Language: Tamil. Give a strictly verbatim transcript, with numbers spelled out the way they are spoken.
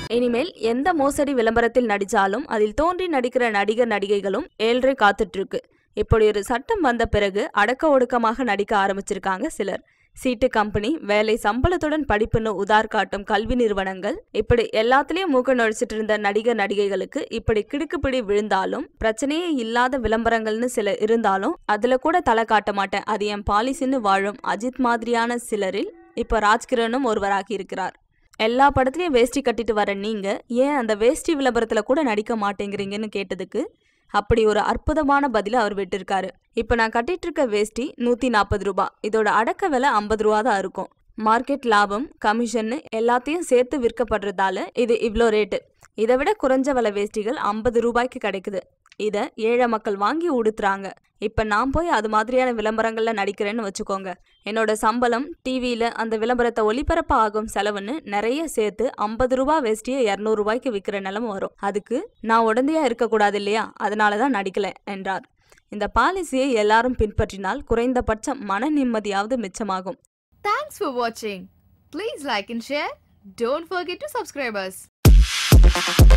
இனிமேல் எந்த மோசடி விளம்பரத்தில் நடிச்சாலும் அதில் தோன்றி நடிக்கிற நடிகர் நடிகைகளும் ஏழ்ரை காத்துட்டு இருக்கு. இப்படி ஒரு சட்டம் வந்த பிறகு அடக்க ஒடுக்கமாக நடிக்க ஆரம்பிச்சிருக்காங்க சிலர். சீட்டு கம்பெனி, வேலை, சம்பளத்துடன் படிப்புன்னு உதார் காட்டும் கல்வி நிறுவனங்கள், இப்படி எல்லாத்துலயும் மூக்க நுழைச்சிட்டு இருந்த நடிகர் நடிகைகளுக்கு இப்படி கிடுக்குப்பிடி விழுந்தாலும் பிரச்சனையே இல்லாத விளம்பரங்கள்னு சில இருந்தாலும் அதுல கூட தலை காட்ட மாட்டேன், அது என் பாலிசின்னு வாழும் அஜித் மாதிரியான சிலரில் இப்ப ராஜ்கிரனும் ஒருவராகி இருக்கிறார். எல்லா படத்துலயும் வேஷ்டி கட்டிட்டு வர நீங்க ஏன் அந்த வேஷ்டி விளம்பரத்துல கூட நடிக்க மாட்டேங்கிறீங்கன்னு கேட்டதுக்கு அப்படி ஒரு அற்புதமான பதில அவர் விட்டிருக்காரு. இப்ப நான் கட்டிட்டு இருக்க வேஷ்டி நூத்தி நாற்பது ரூபாய், இதோட அடக்க விலை ஐம்பது ரூபா தான் இருக்கும். மார்க்கெட் லாபம், கமிஷன் எல்லாத்தையும் சேர்த்து விற்கப்படுறதால இது இவ்வளோ ரேட்டு. இதை விட குறைஞ்ச விலை வேஷ்டிகள் ஐம்பது ரூபாய்க்கு கிடைக்குது. இதை ஏழை மக்கள் வாங்கி உடுத்துறாங்க. இப்ப நான் போய் அது மாதிரியான விளம்பரங்கள்ல நடிக்கிறேன்னு வச்சுக்கோங்க, என்னோட சம்பளம், டிவியில அந்த விளம்பரத்தை ஒளிபரப்ப ஆகும் செலவுன்னு நிறைய சேர்த்து ஐம்பது ரூபாய் வேஷ்டியை இருநூறு ரூபாய்க்கு விற்கிற நிலைமை வரும். அதுக்கு நான் உடந்தையா இருக்கக்கூடாது இல்லையா, அதனாலதான் நடிக்கல என்றார். இந்த பாலிசியை எல்லாரும் பின்பற்றினால் குறைந்தபட்சம் மன நிம்மதியாவது மிச்சமாகும். Thanks for watching. Please like and share. Don't forget to subscribe us.